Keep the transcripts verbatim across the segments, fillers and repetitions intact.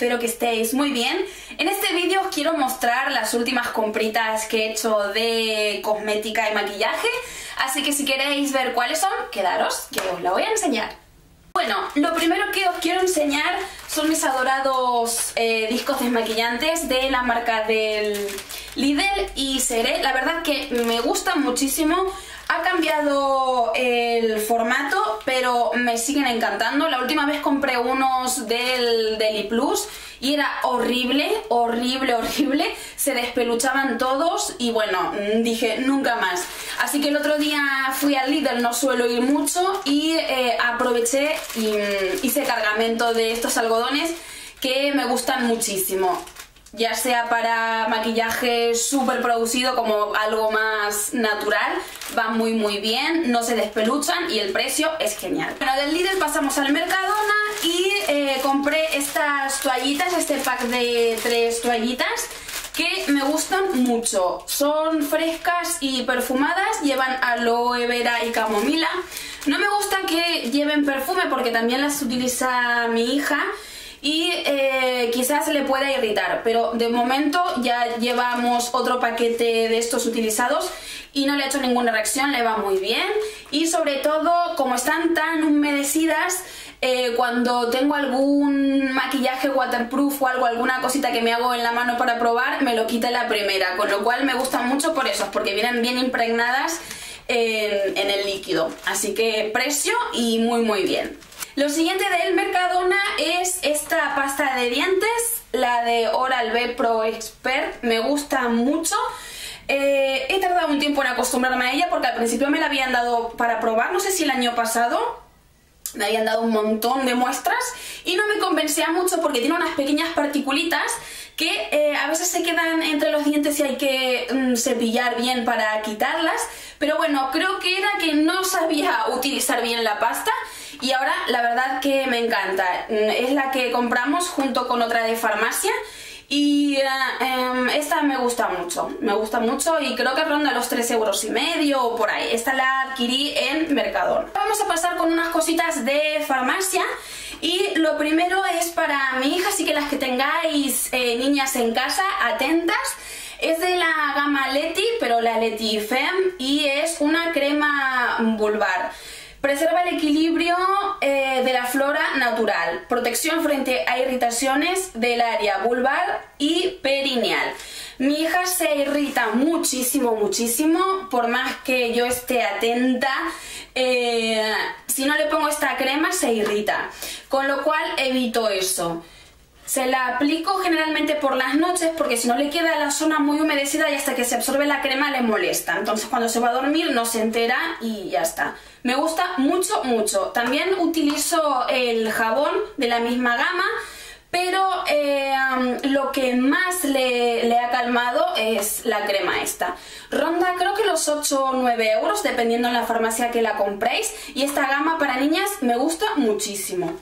espero que estéis muy bien. En este vídeo os quiero mostrar las últimas compritas que he hecho de cosmética y maquillaje, así que si queréis ver cuáles son, quedaros que os la voy a enseñar. Bueno, lo primero que os quiero enseñar son mis adorados eh, discos desmaquillantes de la marca del Lidl y Seré. La verdad que me gustan muchísimo. Ha cambiado el formato, pero me siguen encantando. La última vez compré unos del Deli Plus y era horrible, horrible, horrible. Se despeluchaban todos y bueno, dije nunca más. Así que el otro día fui al Lidl, no suelo ir mucho, y eh, aproveché y hice cargamento de estos algodones que me gustan muchísimo. Ya sea para maquillaje súper producido como algo más natural, va muy muy bien, no se despeluchan y el precio es genial. Bueno, del Lidl pasamos al Mercadona y eh, compré estas toallitas, este pack de tres toallitas que me gustan mucho. Son frescas y perfumadas, llevan aloe vera y camomila. No me gusta que lleven perfume porque también las utiliza mi hija y eh, quizás le pueda irritar, pero de momento ya llevamos otro paquete de estos utilizados y no le ha hecho ninguna reacción, le va muy bien. Y sobre todo, como están tan humedecidas, eh, cuando tengo algún maquillaje waterproof o algo, alguna cosita que me hago en la mano para probar, me lo quita la primera, con lo cual me gustan mucho por eso, porque vienen bien impregnadas en, en el líquido. Así que precio y muy muy bien. Lo siguiente del Mercadona es esta pasta de dientes, la de Oral-B Pro Expert. Me gusta mucho. Eh, he tardado un tiempo en acostumbrarme a ella porque al principio me la habían dado para probar, no sé si el año pasado. Me habían dado un montón de muestras y no me convencía mucho porque tiene unas pequeñas particulitas que eh, a veces se quedan entre los dientes y hay que mm, cepillar bien para quitarlas. Pero bueno, creo que era que no sabía utilizar bien la pasta y ahora la verdad que me encanta. Es la que compramos junto con otra de farmacia y uh, um, esta me gusta mucho, me gusta mucho y creo que ronda los tres euros y medio o por ahí. Esta la adquirí en Mercadona. Vamos a pasar con unas cositas de farmacia y lo primero es para mi hija, así que las que tengáis eh, niñas en casa, atentas. Es de la gama Leti, pero la Leti Femme, y es una crema vulvar. Preserva el equilibrio eh, de la flora natural, protección frente a irritaciones del área vulvar y perineal. Mi hija se irrita muchísimo, muchísimo, por más que yo esté atenta. Eh, si no le pongo esta crema se irrita, con lo cual evito eso. Se la aplico generalmente por las noches porque si no le queda la zona muy humedecida y hasta que se absorbe la crema le molesta. Entonces cuando se va a dormir no se entera y ya está. Me gusta mucho, mucho. También utilizo el jabón de la misma gama, pero eh, lo que más le, le ha calmado es la crema esta. Ronda creo que los ocho o nueve euros dependiendo en la farmacia que la compréis. Y esta gama para niñas me gusta muchísimo.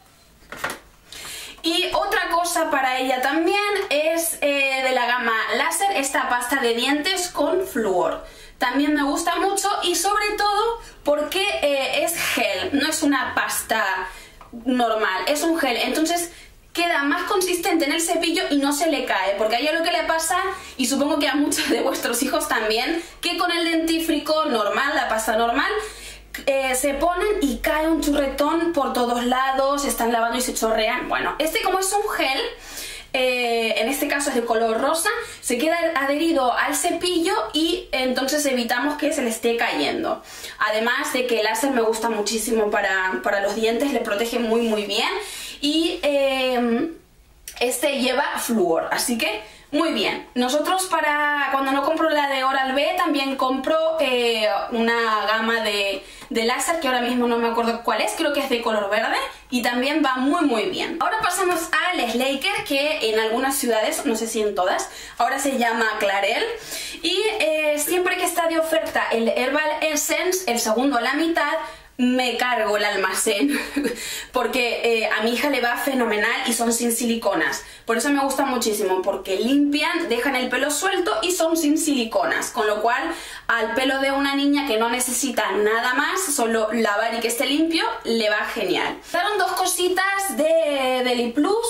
Y otra cosa para ella también es eh, de la gama láser, esta pasta de dientes con flúor. También me gusta mucho y sobre todo porque eh, es gel, no es una pasta normal, es un gel. Entonces queda más consistente en el cepillo y no se le cae, porque a ella lo que le pasa, y supongo que a muchos de vuestros hijos también, que con el dentífrico normal, la pasta normal, Eh, se ponen y cae un churretón por todos lados, están lavando y se chorrean. Bueno, este como es un gel, eh, en este caso es de color rosa, se queda adherido al cepillo y entonces evitamos que se le esté cayendo. Además de que el láser me gusta muchísimo para, para los dientes, le protege muy muy bien y eh, este lleva flúor, así que muy bien. Nosotros para cuando no compro la de Oral-B también compro eh, una gama de, de láser que ahora mismo no me acuerdo cuál es, creo que es de color verde y también va muy muy bien. Ahora pasamos al Slaker, que en algunas ciudades, no sé si en todas, ahora se llama Clarel y eh, siempre que está de oferta el Herbal Essence, el segundo a la mitad, me cargo el almacén porque eh, a mi hija le va fenomenal y son sin siliconas. Por eso me gustan muchísimo, porque limpian, dejan el pelo suelto y son sin siliconas, con lo cual al pelo de una niña que no necesita nada más, solo lavar y que esté limpio, le va genial. Quedaron dos cositas de Deli Plus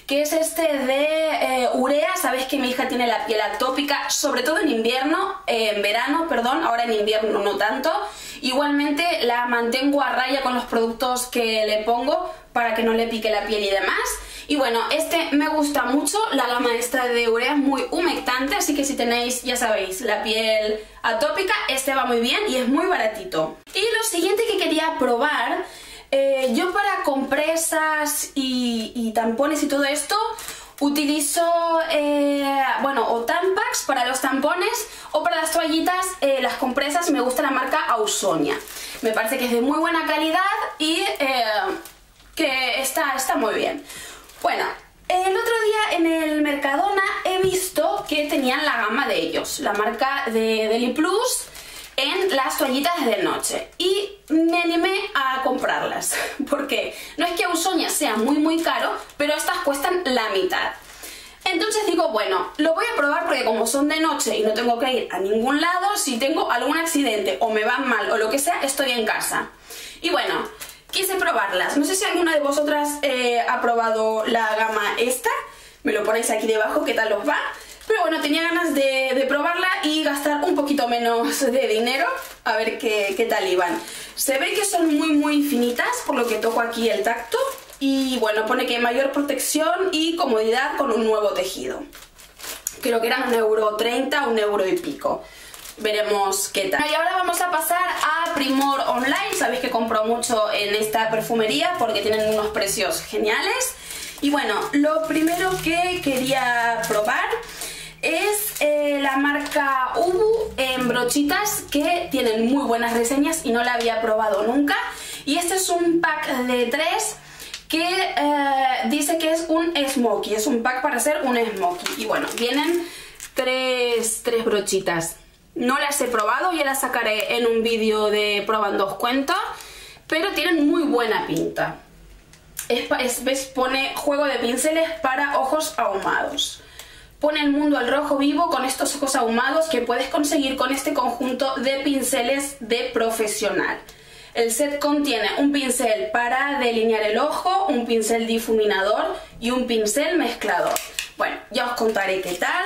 que es este de eh, urea. Sabéis que mi hija tiene la piel atópica, sobre todo en invierno, eh, en verano, perdón, ahora en invierno no tanto. Igualmente la mantengo a raya con los productos que le pongo para que no le pique la piel y demás. Y bueno, este me gusta mucho, la gama esta de urea es muy humectante, así que si tenéis, ya sabéis, la piel atópica, este va muy bien y es muy baratito. Y lo siguiente que quería probar, eh, yo para compresas y, y tampones y todo esto, utilizo, eh, bueno, o Tampax para los tampones, o para las toallitas, eh, las compresas me gusta la marca Ausonia. Me parece que es de muy buena calidad y eh, que está, está muy bien. Bueno, el otro día en el Mercadona he visto que tenían la gama de ellos, la marca de Deli Plus, en las toallitas de noche, y me animé a comprarlas porque no es que Ausonia sea muy muy caro, pero estas cuestan la mitad. Entonces digo, bueno, lo voy a probar porque como son de noche y no tengo que ir a ningún lado, si tengo algún accidente o me van mal o lo que sea, estoy en casa. Y bueno, quise probarlas. No sé si alguna de vosotras eh, ha probado la gama esta, me lo ponéis aquí debajo qué tal os va. Pero bueno, tenía ganas de, de probarla y gastar un poquito menos de dinero, a ver qué, qué tal iban. Se ve que son muy muy finitas, por lo que toco aquí el tacto. Y bueno, pone que mayor protección y comodidad con un nuevo tejido. Creo que eran un euro treinta, un euro y pico. Veremos qué tal. Y ahora vamos a pasar a Primor Online. Sabéis que compro mucho en esta perfumería porque tienen unos precios geniales. Y bueno, lo primero que quería probar es eh, la marca Ubu en brochitas, que tienen muy buenas reseñas y no la había probado nunca. Y este es un pack de tres que eh, dice que es un smokey, es un pack para hacer un smokey. Y bueno, vienen tres, tres brochitas. No las he probado, ya las sacaré en un vídeo de probando os cuento, pero tienen muy buena pinta. Es, es, ¿ves? Pone juego de pinceles para ojos ahumados. Pone el mundo al rojo vivo con estos ojos ahumados que puedes conseguir con este conjunto de pinceles de profesional. El set contiene un pincel para delinear el ojo, un pincel difuminador y un pincel mezclador. Bueno, ya os contaré qué tal.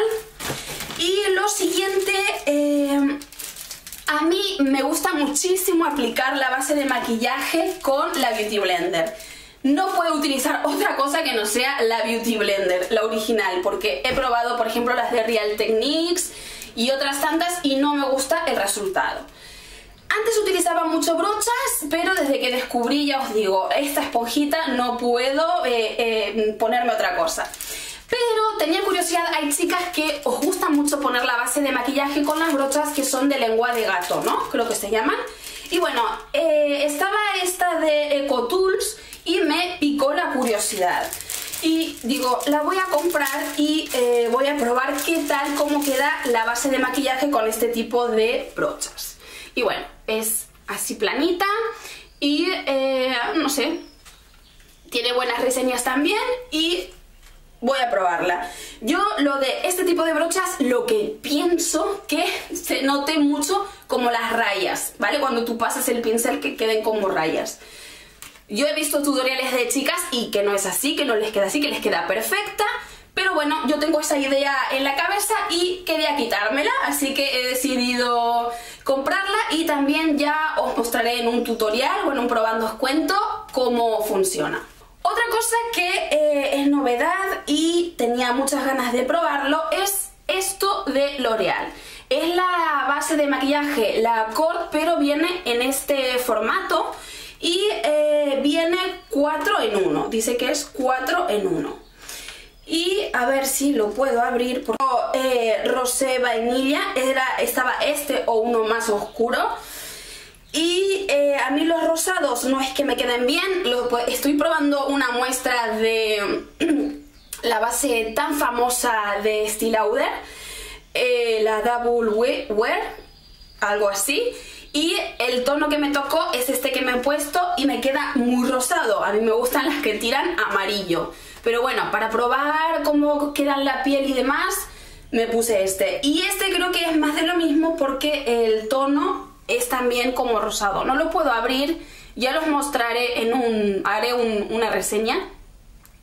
Y lo siguiente, eh, a mí me gusta muchísimo aplicar la base de maquillaje con la Beauty Blender. No puedo utilizar otra cosa que no sea la Beauty Blender, la original, porque he probado, por ejemplo, las de Real Techniques y otras tantas y no me gusta el resultado. Antes utilizaba mucho brochas, pero desde que descubrí, ya os digo, esta esponjita no puedo eh, eh, ponerme otra cosa. Pero tenía curiosidad, hay chicas que os gusta mucho poner la base de maquillaje con las brochas que son de lengua de gato, ¿no? Creo que se llaman. Y bueno, eh, estaba esta de EcoTools y me picó la curiosidad. Y digo, la voy a comprar y eh, voy a probar qué tal, cómo queda la base de maquillaje con este tipo de brochas. Y bueno, es así planita y eh, no sé, tiene buenas reseñas también y voy a probarla. Yo lo de este tipo de brochas, lo que pienso que se note mucho como las rayas, ¿vale? Cuando tú pasas el pincel que queden como rayas. Yo he visto tutoriales de chicas y que no es así, que no les queda así, que les queda perfecta. Pero bueno, yo tengo esa idea en la cabeza y quería quitármela, así que he decidido comprarla y también ya os mostraré en un tutorial, bueno, un probando os cuento cómo funciona. Otra cosa que eh, es novedad y tenía muchas ganas de probarlo es esto de L'Oreal. Es la base de maquillaje, la Accord, pero viene en este formato y eh, viene cuatro en uno, dice que es cuatro en uno. Y a ver si lo puedo abrir, porque eh, rosé vainilla, era, estaba este o uno más oscuro. Y eh, a mí los rosados no es que me queden bien, lo, pues, estoy probando una muestra de la base tan famosa de Estée Lauder, eh, la Double Wear, algo así. Y el tono que me tocó es este que me he puesto y me queda muy rosado. A mí me gustan las que tiran amarillo. Pero bueno, para probar cómo quedan la piel y demás, me puse este. Y este creo que es más de lo mismo porque el tono es también como rosado. No lo puedo abrir, ya los mostraré en un... haré un, una reseña.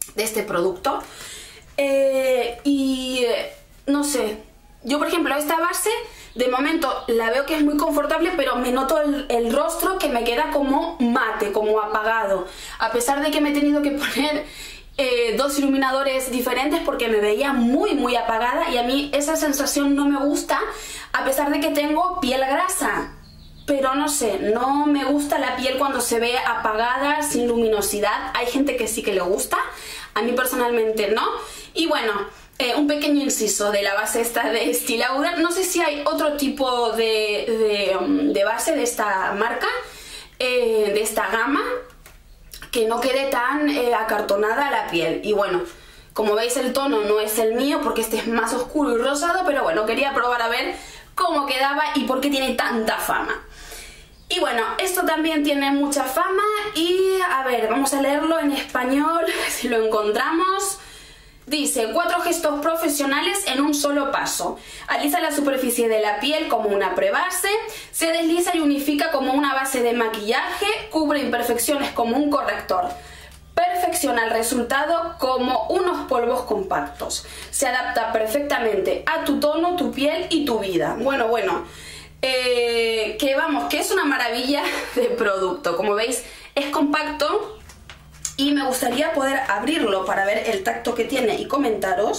de este producto. Eh, y eh, no sé, yo por ejemplo esta base de momento la veo que es muy confortable, pero me noto el, el rostro que me queda como mate, como apagado, a pesar de que me he tenido que poner eh, dos iluminadores diferentes porque me veía muy muy apagada, y a mí esa sensación no me gusta, a pesar de que tengo piel grasa. Pero no sé, no me gusta la piel cuando se ve apagada, sin luminosidad. Hay gente que sí que le gusta, a mí personalmente no. Y bueno, eh, un pequeño inciso de la base esta de Estée Lauder. No sé si hay otro tipo de, de, um, de base de esta marca, eh, de esta gama, que no quede tan eh, acartonada la piel. Y bueno, como veis el tono no es el mío porque este es más oscuro y rosado, pero bueno, quería probar a ver cómo quedaba y por qué tiene tanta fama. Y bueno, esto también tiene mucha fama y a ver, vamos a leerlo en español si lo encontramos. Dice: cuatro gestos profesionales en un solo paso. Alisa la superficie de la piel como una prebase, se desliza y unifica como una base de maquillaje, cubre imperfecciones como un corrector, perfecciona el resultado como unos polvos compactos, se adapta perfectamente a tu tono, tu piel y tu vida. Bueno, bueno, eh, que vamos, que es una maravilla de producto. Como veis, es compacto. Y me gustaría poder abrirlo para ver el tacto que tiene y comentaros.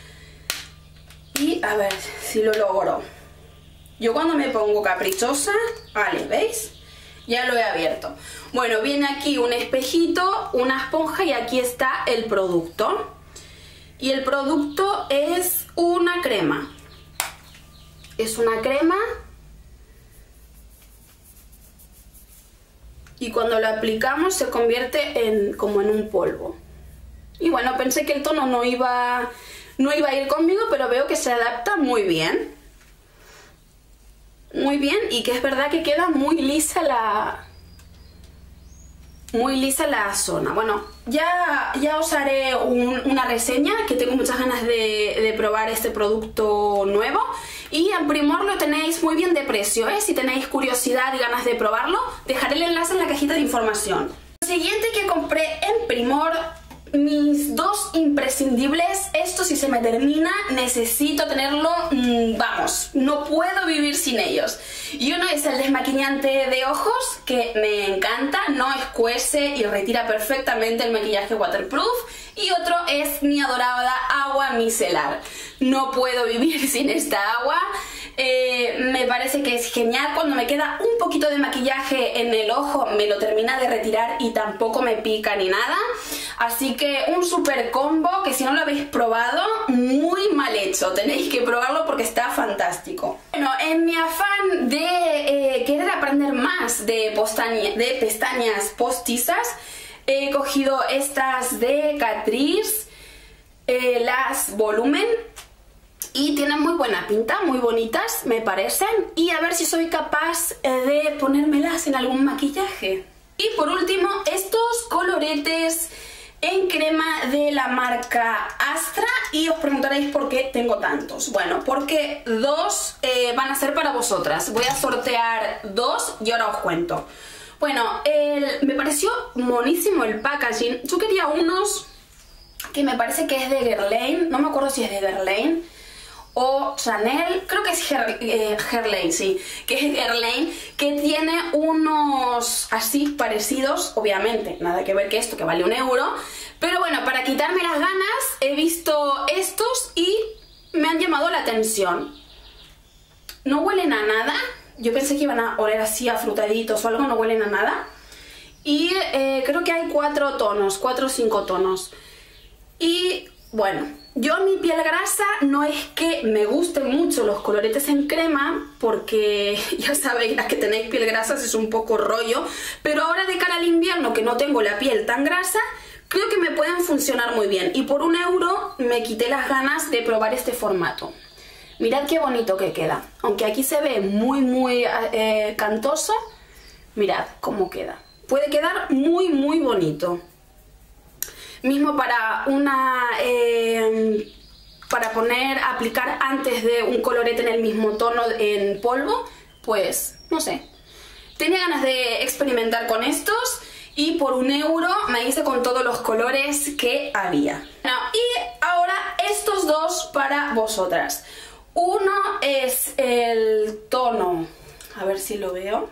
Y a ver si lo logro. Yo cuando me pongo caprichosa, vale, ¿veis? Ya lo he abierto. Bueno, viene aquí un espejito, una esponja y aquí está el producto. Y el producto es una crema. Es una crema. Y cuando lo aplicamos se convierte en como en un polvo. Y bueno, pensé que el tono no iba, no iba a ir conmigo, pero veo que se adapta muy bien. Muy bien, y que es verdad que queda muy lisa la... Muy lisa la zona. Bueno, ya, ya os haré un, una reseña, que tengo muchas ganas de, de probar este producto nuevo. Y en Primor lo tenéis muy bien de precio, ¿eh? Si tenéis curiosidad y ganas de probarlo, dejaré el enlace en la cajita de información. Lo siguiente que compré en Primor, mis dos imprescindibles. Esto, si se me termina, necesito tenerlo, mmm, vamos, no puedo vivir sin ellos. Y uno es el desmaquillante de ojos, que me encanta, no escuece y retira perfectamente el maquillaje waterproof. Y otro es mi adorada agua micelar. No puedo vivir sin esta agua. Eh, me parece que es genial. Cuando me queda un poquito de maquillaje en el ojo, me lo termina de retirar y tampoco me pica ni nada. Así que un super combo que, si no lo habéis probado, muy mal hecho. Tenéis que probarlo porque está fantástico. Bueno, en mi afán de eh, querer aprender más de, de pestañas postizas, he cogido estas de Catrice, eh, las Volumen, y tienen muy buena pinta, muy bonitas me parecen, y a ver si soy capaz de ponérmelas en algún maquillaje. Y por último, estos coloretes en crema de la marca Astra, y os preguntaréis por qué tengo tantos. Bueno, porque dos eh, van a ser para vosotras. Voy a sortear dos y ahora os cuento. Bueno, el, me pareció monísimo el packaging. Yo quería unos que me parece que es de Guerlain, no me acuerdo si es de Guerlain o Chanel, creo que es Her, eh, Guerlain, sí, que es Guerlain, que tiene unos así parecidos, obviamente, nada que ver que esto, que vale un euro, pero bueno, para quitarme las ganas he visto estos y me han llamado la atención. No huelen a nada. Yo pensé que iban a oler así a frutaditos o algo, no huelen a nada. Y eh, creo que hay cuatro tonos, cuatro o cinco tonos. Y bueno, yo, mi piel grasa, no es que me gusten mucho los coloretes en crema, porque ya sabéis, las que tenéis piel grasa es un poco rollo. Pero ahora, de cara al invierno, que no tengo la piel tan grasa, creo que me pueden funcionar muy bien. Y por un euro me quité las ganas de probar este formato. Mirad qué bonito que queda. Aunque aquí se ve muy muy eh, cantoso, mirad cómo queda. Puede quedar muy muy bonito. Mismo para una... Eh, para poner, aplicar antes de un colorete en el mismo tono en polvo, pues no sé. Tenía ganas de experimentar con estos y por un euro me hice con todos los colores que había. No, y ahora estos dos para vosotras. Uno es el tono, a ver si lo veo.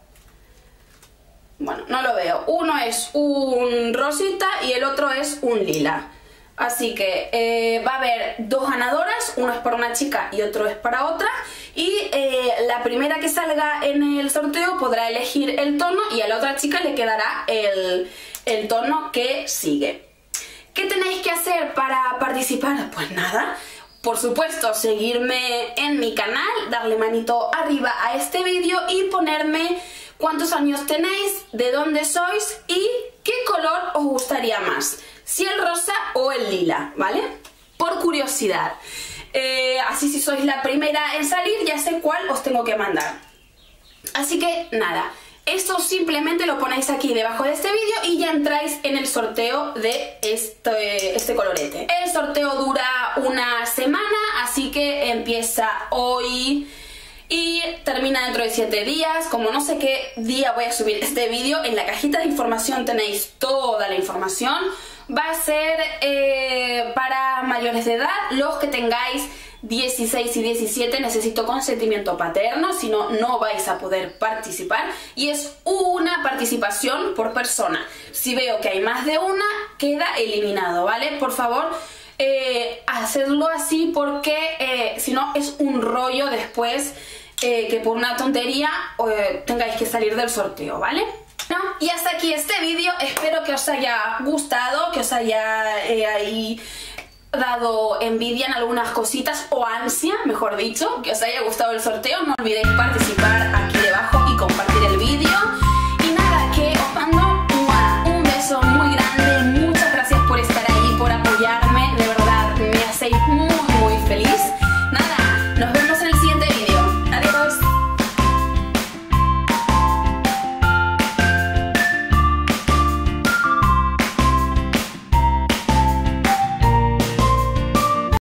Bueno, no lo veo. Uno es un rosita y el otro es un lila. Así que eh, va a haber dos ganadoras, uno es para una chica y otro es para otra. Y eh, la primera que salga en el sorteo podrá elegir el tono y a la otra chica le quedará el, el tono que sigue. ¿Qué tenéis que hacer para participar? Pues nada, por supuesto seguirme en mi canal, darle manito arriba a este vídeo y ponerme cuántos años tenéis, de dónde sois y qué color os gustaría más, si el rosa o el lila, ¿vale? Por curiosidad. Eh, así si sois la primera en salir ya sé cuál os tengo que mandar. Así que nada, esto simplemente lo ponéis aquí debajo de este vídeo y ya entráis en el sorteo de este, este colorete. El sorteo dura una semana, así que empieza hoy y termina dentro de siete días. Como no sé qué día voy a subir este vídeo, en la cajita de información tenéis toda la información. Va a ser eh, para mayores de edad, los que tengáis dieciséis y diecisiete necesito consentimiento paterno, si no, no vais a poder participar y es una participación por persona. Si veo que hay más de una, queda eliminado, ¿vale? Por favor, eh, hacedlo así porque eh, si no es un rollo después eh, que por una tontería eh, tengáis que salir del sorteo, ¿vale? No, y hasta aquí este vídeo, espero que os haya gustado, que os haya eh, ahí dado envidia en algunas cositas o ansia, mejor dicho, que os haya gustado el sorteo. No olvidéis participar aquí